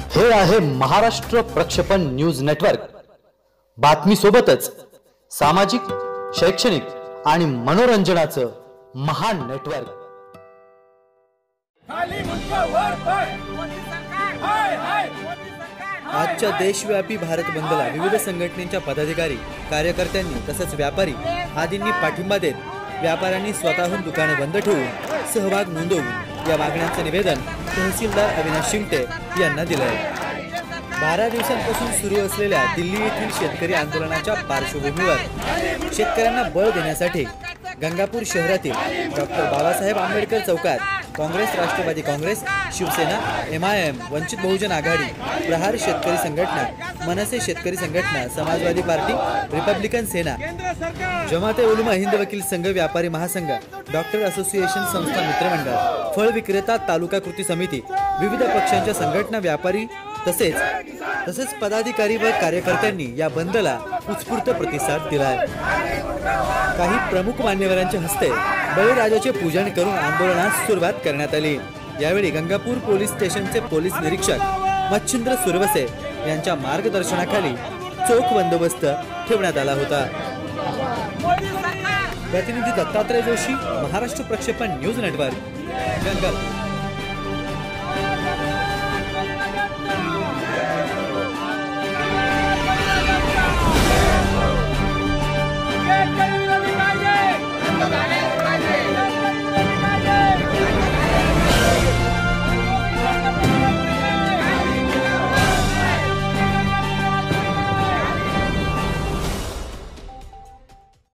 हे आहे महाराष्ट्र प्रक्षेपण न्यूज नेटवर्क। बातमी सोबतच सामाजिक, शैक्षणिक आणि मनोरंजनाचं महान नेटवर्क। आजच्या देशव्यापी भारत बंदला विविध संघटनेच्या पदाधिकारी, कार्यकर्त्यांनी तसेच व्यापारी आदींनी पाठिंबा देत व्यापाऱ्यांनी स्वतःहून दुकाने बंद ठेवून सहभाग नोंदवून या मागण्यांचे निवेदन तहसीलदार अविनाश शिंगटे यांना दिले आहे। 12 दिवसांपासून सुरू असलेल्या दिल्ली येथील शेतकरी आंदोलनाच्या पार्श्वभूमीवर शेतकऱ्यांना बळ देण्यासाठी गंगापूर शहरातील डॉक्टर बाबासाहेब आंबेडकर चौकात काँग्रेस, राष्ट्रवादी काँग्रेस, शिवसेना, MIM, वंचित बहुजन आघाडी, प्रहार शेतकरी संघटना, मनसे शेतकरी संघटना, समाजवादी पार्टी, रिपब्लिकन सेना, जमाते उलमा हिंद वकील संघ, व्यापारी महासंघ, डॉक्टर असोसिएशन संस्था मित्रमंडळ, फळ विक्रेता तालुका कृती समिती, विविध पक्षांच्या संघटना, व्यापारी तसेच पदाधिकारी व कार्यकर्त्यांनी या बंदला उत्स्फूर्त प्रतिसाद दिलाय। काही प्रमुख मान्यवरांच्या हस्ते बळीराजाचे पूजन करून आंदोलनास सुरुवात करण्यात आली। यावेळी गंगापूर पोलीस स्टेशनचे पोलीस निरीक्षक मच्छिंद्र सुरवसे यांच्या मार्गदर्शनाखाली चोख बंदोबस्त ठेवण्यात आला होता। प्रतिनिधी दत्तात्रय जोशी, महाराष्ट्र प्रक्षेपण न्यूज नेटवर्क, गंगापूर।